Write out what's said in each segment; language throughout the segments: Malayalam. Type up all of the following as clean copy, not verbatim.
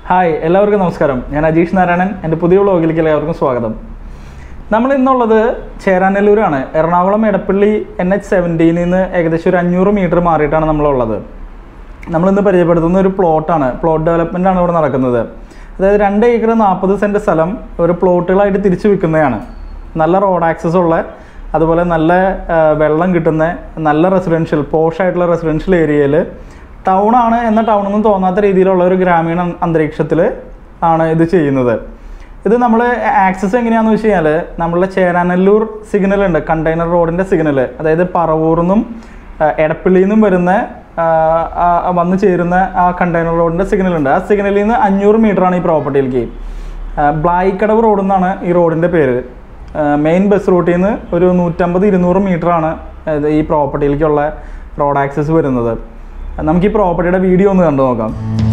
ഹായ് എല്ലാവർക്കും നമസ്കാരം. ഞാൻ അജീഷ് നാരായണൻ. എൻ്റെ പുതിയ വ്ളോഗിലേക്ക് എല്ലാവർക്കും സ്വാഗതം. നമ്മൾ ഇന്നുള്ളത് ചേരാനെല്ലൂരാണ്. എറണാകുളം എടപ്പള്ളി NH17 നിന്ന് ഏകദേശം ഒരു 500 മീറ്റർ മാറിയിട്ടാണ് നമ്മളുള്ളത്. നമ്മളിന്ന് പരിചയപ്പെടുത്തുന്ന ഒരു പ്ലോട്ടാണ്. പ്ലോട്ട് ഡെവലപ്മെൻ്റ് ആണ് ഇവിടെ നടക്കുന്നത്. അതായത് 2 ഏക്കർ 40 സെൻറ്റ് സ്ഥലം ഒരു പ്ലോട്ടുകളായിട്ട് തിരിച്ചു വിൽക്കുന്നതാണ്. നല്ല റോഡ് ആക്സസ് ഉള്ള, അതുപോലെ നല്ല വെള്ളം കിട്ടുന്ന, നല്ല റെസിഡൻഷ്യൽ പോഷായിട്ടുള്ള റെസിഡൻഷ്യൽ ഏരിയയിൽ ടൗണാണ് എന്ന ടൗണൊന്നും തോന്നാത്ത രീതിയിലുള്ള ഒരു ഗ്രാമീണ അന്തരീക്ഷത്തിൽ ആണ് ഇത് ചെയ്യുന്നത്. ഇത് നമ്മൾ ആക്സസ് എങ്ങനെയാണെന്ന് വെച്ച് കഴിഞ്ഞാൽ നമ്മളുടെ ചേരാനെല്ലൂർ സിഗ്നൽ ഉണ്ട്, കണ്ടെയ്നർ റോഡിൻ്റെ സിഗ്നൽ. അതായത് പറവൂർന്നും എടപ്പള്ളിയിൽ നിന്നും വന്ന് ചേരുന്ന ആ കണ്ടെയ്നർ റോഡിൻ്റെ സിഗ്നൽ ഉണ്ട്. ആ സിഗ്നലിൽ നിന്ന് 500 മീറ്ററാണ് ഈ പ്രോപ്പർട്ടിയിലേക്ക്. ബ്ലായിക്കടവ് റോഡ് എന്നാണ് ഈ റോഡിൻ്റെ പേര്. മെയിൻ ബസ് റൂട്ടിൽ നിന്ന് ഒരു 150-200 മീറ്ററാണ് ഈ പ്രോപ്പർട്ടിയിലേക്കുള്ള റോഡ് ആക്സസ് വരുന്നത്. നമുക്ക് ഈ പ്രോപ്പർട്ടിയുടെ വീഡിയോ ഒന്ന് കണ്ടു നോക്കാം.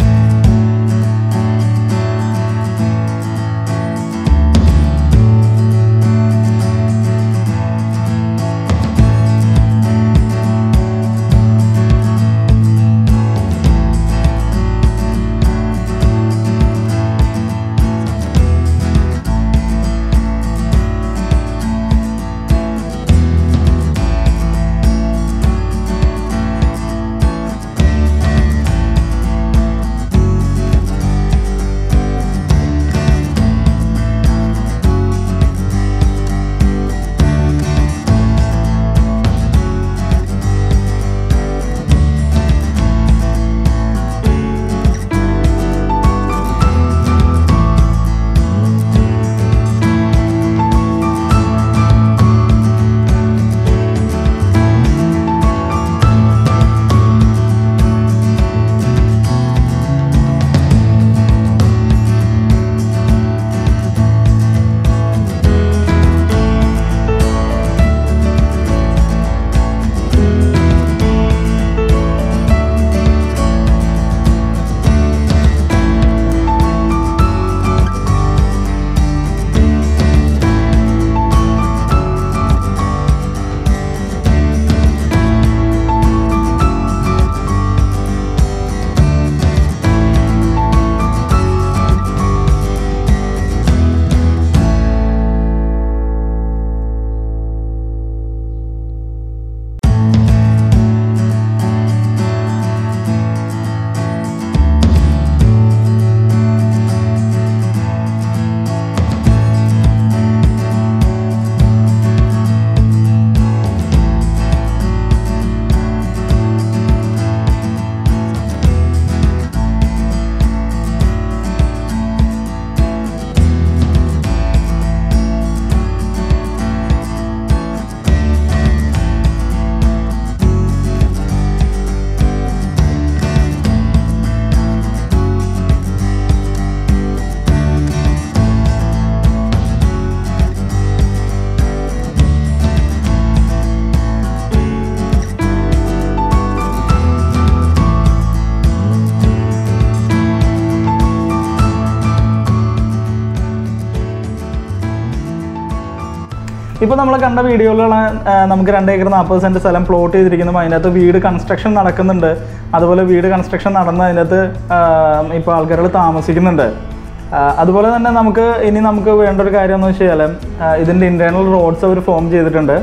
ഇപ്പോൾ നമ്മൾ കണ്ട വീഡിയോയിലുള്ള നമുക്ക് 2 ഏക്കർ 40 സെൻറ്റ് സ്ഥലം പ്ലോട്ട് ചെയ്തിരിക്കുന്നു. അതിനകത്ത് വീട് കൺസ്ട്രക്ഷൻ നടക്കുന്നുണ്ട്. അതുപോലെ വീട് കൺസ്ട്രക്ഷൻ നടന്ന് അതിനകത്ത് ഇപ്പോൾ ആൾക്കാരുകൾ താമസിക്കുന്നുണ്ട്. അതുപോലെ തന്നെ നമുക്ക് വേണ്ട ഒരു കാര്യം എന്ന് വെച്ച് കഴിഞ്ഞാൽ ഇതിൻ്റെ ഇൻറ്റേർണൽ റോഡ്സ് അവർ ഫോം ചെയ്തിട്ടുണ്ട്.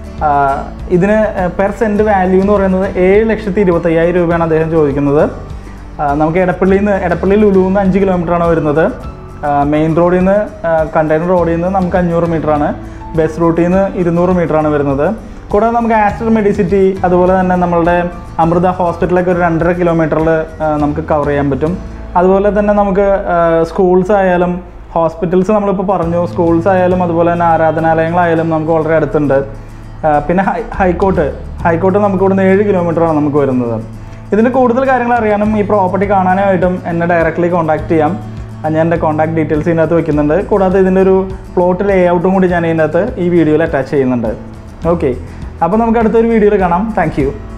ഇതിന് പെർ സെൻറ്റ് വാല്യൂ എന്ന് പറയുന്നത് 7,25,000 രൂപയാണ് അദ്ദേഹം ചോദിക്കുന്നത്. നമുക്ക് എടപ്പള്ളി ലുലുന്ന് 5 കിലോമീറ്ററാണ് വരുന്നത്. മെയിൻ റോഡിൽ നിന്ന് കണ്ടെയ്നർ റോഡിൽ നിന്ന് നമുക്ക് 500 മീറ്ററാണ്. ബസ് റൂട്ടിൽ നിന്ന് 200 മീറ്ററാണ് വരുന്നത്. കൂടാതെ നമുക്ക് ആസ്റ്റർ മെഡിസിറ്റി, അതുപോലെ തന്നെ നമ്മളുടെ അമൃത ഹോസ്പിറ്റലൊക്കെ ഒരു 2.5 കിലോമീറ്ററിൽ നമുക്ക് കവർ ചെയ്യാൻ പറ്റും. അതുപോലെ തന്നെ നമുക്ക് സ്കൂൾസ് ആയാലും ഹോസ്പിറ്റൽസ് നമ്മളിപ്പോൾ പറഞ്ഞു, സ്കൂൾസ് ആയാലും അതുപോലെ തന്നെ ആരാധനാലയങ്ങളായാലും നമുക്ക് വളരെ അടുത്തുണ്ട്. പിന്നെ ഹൈക്കോർട്ട് നമുക്ക് ഇവിടുന്ന് 7 കിലോമീറ്ററാണ് നമുക്ക് വരുന്നത്. ഇതിന് കൂടുതൽ കാര്യങ്ങൾ അറിയാനും ഈ പ്രോപ്പർട്ടി കാണാനായിട്ടും എന്നെ ഡയറക്റ്റ്ലി കോൺടാക്ട് ചെയ്യാം. ഞാൻ എൻ്റെ കോൺടാക്ട് ഡീറ്റെയിൽസ് ഇതിനകത്ത് വെക്കുന്നുണ്ട്. കൂടാതെ ഇതിൻ്റെ ഒരു പ്ലോട്ട് ലേഔട്ടും കൂടി ഞാൻ ഇതിനകത്ത് ഈ വീഡിയോയിൽ അറ്റാച്ച് ചെയ്യുന്നുണ്ട്. ഓക്കെ, അപ്പോൾ നമുക്ക് അടുത്തൊരു വീഡിയോയിൽ കാണാം. Thank U.